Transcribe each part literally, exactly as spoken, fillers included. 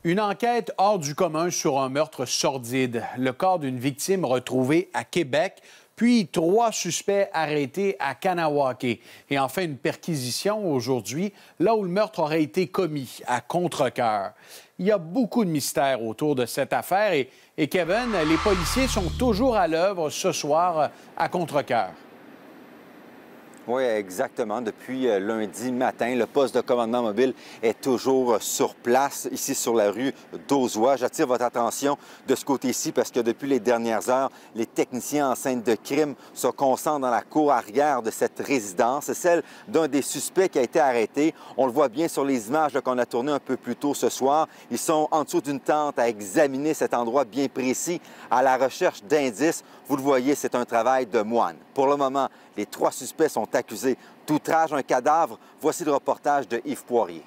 Une enquête hors du commun sur un meurtre sordide. Le corps d'une victime retrouvé à Québec, puis trois suspects arrêtés à Kahnawake. Et enfin, une perquisition aujourd'hui, là où le meurtre aurait été commis, à Contrecœur. Il y a beaucoup de mystères autour de cette affaire et, et Kevin, les policiers sont toujours à l'œuvre ce soir à Contrecœur. Oui, exactement. Depuis lundi matin, le poste de commandement mobile est toujours sur place, ici sur la rue d'Auzois. J'attire votre attention de ce côté-ci parce que depuis les dernières heures, les techniciens en scène de crime se concentrent dans la cour arrière de cette résidence. C'est celle d'un des suspects qui a été arrêté. On le voit bien sur les images qu'on a tournées un peu plus tôt ce soir. Ils sont en dessous d'une tente à examiner cet endroit bien précis à la recherche d'indices. Vous le voyez, c'est un travail de moine. Pour le moment, les trois suspects sont accusés d'outrage à un cadavre. Voici le reportage de Yves Poirier.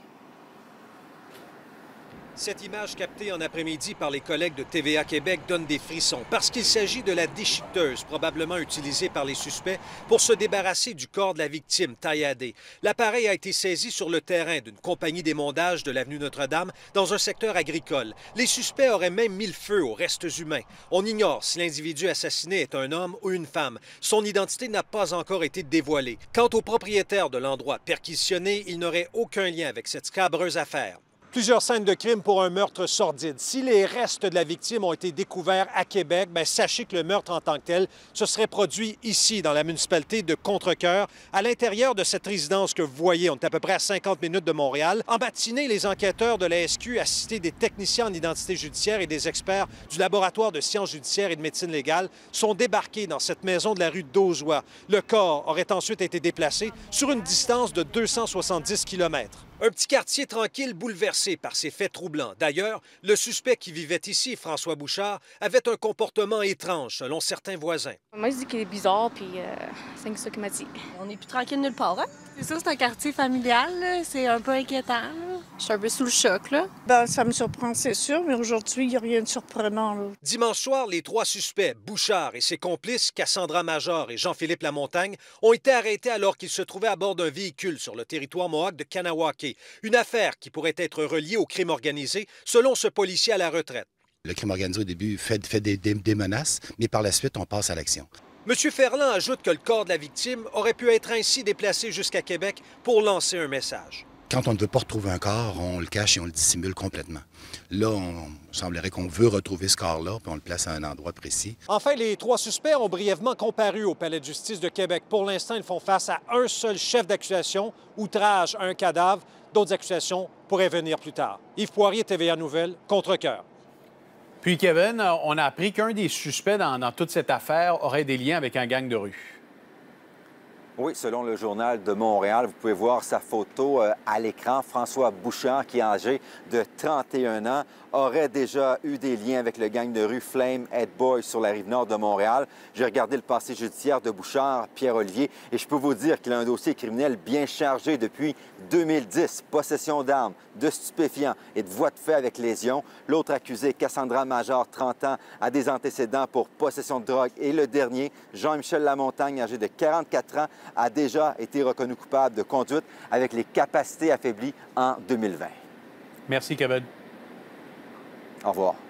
Cette image captée en après-midi par les collègues de T V A Québec donne des frissons parce qu'il s'agit de la déchiqueteuse probablement utilisée par les suspects pour se débarrasser du corps de la victime tailladée. L'appareil a été saisi sur le terrain d'une compagnie d'émondage de l'avenue Notre-Dame dans un secteur agricole. Les suspects auraient même mis le feu aux restes humains. On ignore si l'individu assassiné est un homme ou une femme. Son identité n'a pas encore été dévoilée. Quant au propriétaire de l'endroit perquisitionné, il n'aurait aucun lien avec cette scabreuse affaire. Plusieurs scènes de crime pour un meurtre sordide. Si les restes de la victime ont été découverts à Québec, bien, sachez que le meurtre en tant que tel se serait produit ici, dans la municipalité de Contrecœur, à l'intérieur de cette résidence que vous voyez. On est à peu près à cinquante minutes de Montréal. En matinée, les enquêteurs de la S Q, assistés des techniciens en identité judiciaire et des experts du laboratoire de sciences judiciaires et de médecine légale, sont débarqués dans cette maison de la rue d'Auzois. Le corps aurait ensuite été déplacé sur une distance de deux cent soixante-dix kilomètres. Un petit quartier tranquille bouleversé par ces faits troublants. D'ailleurs, le suspect qui vivait ici, François Bouchard, avait un comportement étrange selon certains voisins. Moi, je dis qu'il est bizarre, puis euh, c'est ça qu'il m'a dit. On n'est plus tranquille nulle part, hein? C'est sûr, c'est un quartier familial, c'est un peu inquiétant. Là. Je suis un peu sous le choc, là. Ben, ça me surprend, c'est sûr, mais aujourd'hui, il n'y a rien de surprenant, là. Dimanche soir, les trois suspects, Bouchard et ses complices, Cassandra Major et Jean-Philippe Lamontagne, ont été arrêtés alors qu'ils se trouvaient à bord d'un véhicule sur le territoire mohawk de Kahnawake. Une affaire qui pourrait être reliée au crime organisé, selon ce policier à la retraite. Le crime organisé, au début, fait, fait des, des, des menaces, mais par la suite, on passe à l'action. M. Ferland ajoute que le corps de la victime aurait pu être ainsi déplacé jusqu'à Québec pour lancer un message. Quand on ne veut pas retrouver un corps, on le cache et on le dissimule complètement. Là, on semblerait qu'on veut retrouver ce corps-là, puis on le place à un endroit précis. Enfin, les trois suspects ont brièvement comparu au Palais de justice de Québec. Pour l'instant, ils font face à un seul chef d'accusation, outrage à un cadavre. D'autres accusations pourraient venir plus tard. Yves Poirier, T V A Nouvelles, Contrecœur. Puis, Kevin, on a appris qu'un des suspects dans, dans toute cette affaire aurait des liens avec un gang de rue. Oui, selon le Journal de Montréal, vous pouvez voir sa photo euh, à l'écran. François Bouchard, qui est âgé de trente et un ans, aurait déjà eu des liens avec le gang de rue Flame Head Boys sur la rive nord de Montréal. J'ai regardé le passé judiciaire de Bouchard, Pierre-Olivier, et je peux vous dire qu'il a un dossier criminel bien chargé depuis deux mille dix. Possession d'armes, de stupéfiants et de voies de fait avec lésion. L'autre accusé, Cassandra Major, trente ans, a des antécédents pour possession de drogue. Et le dernier, Jean-Michel Lamontagne, âgé de quarante-quatre ans, a déjà été reconnu coupable de conduite avec les capacités affaiblies en deux mille vingt. Merci, Kevin. Au revoir.